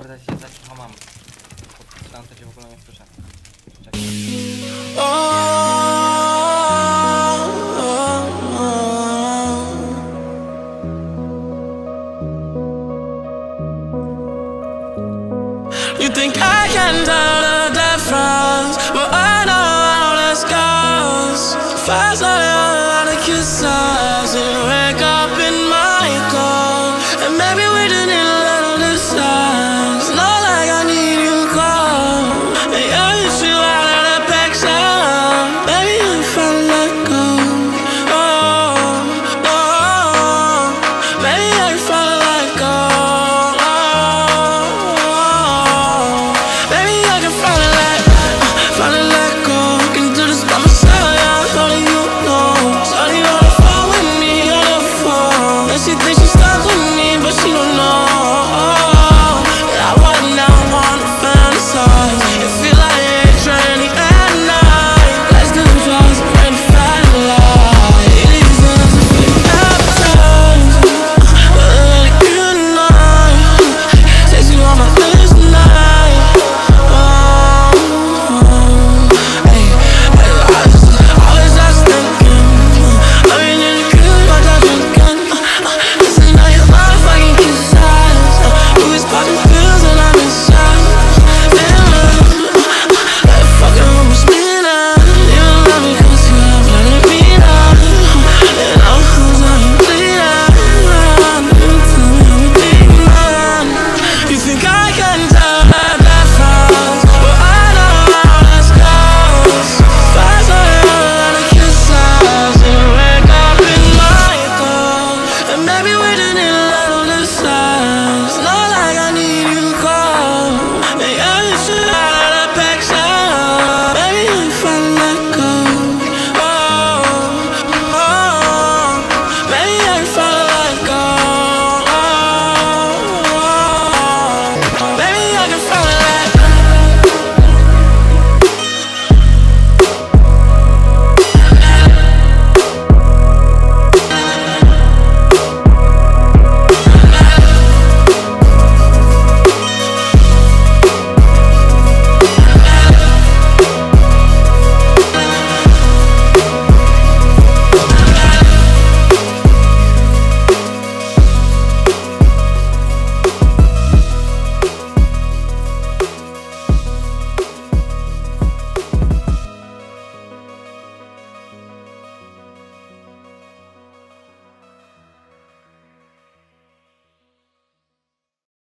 Kurde, się zaśmiecham. Podpisałem, to cię w ogóle nie słyszę. Czekaj. You think I can tell the difference, but I know how this goes. Fast like how to kiss us and wake up in my car. And maybe we just need a little distance. Not like I need you close. And yeah, you feel out of the picture. Maybe I'm finally let go. Oh, oh, maybe I'm finally let go. She thinks she's stuck with me, but she don't know that I right now wanna fantasize. It feel like it's raining at night. Let's do drugs, bring the fat light. These hands are feeling appetized, but they're really good night. Says you on my list tonight. Hey, I was just thinking, I mean, it's good, but I'm drinking. Maybe we didn't